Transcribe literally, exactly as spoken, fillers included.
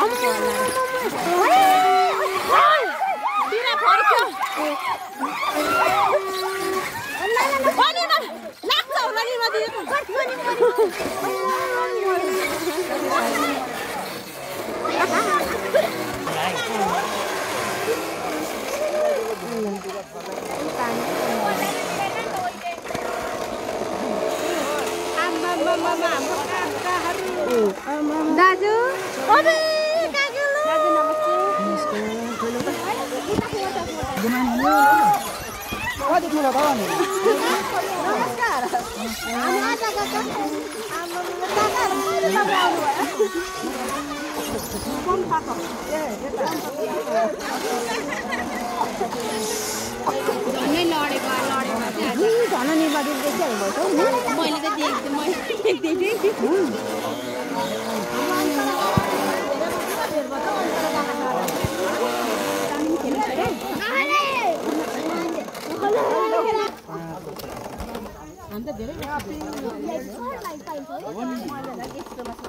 बिरा फर्क्यो अनि न लाग्छ होला नि माथि दाजु अबे काकीलो दाजु नमस्ते कति ठुलो भयो नि नमस्कार हामी आज गएको हाम्रो काका आउनु भयो कोन पाको ए झनै लडेको लडेको चाहिँ झन् निर्वाचित देखिहाल्नु भयो मैले त देख्दै मैले देख्दै हामी त धेरै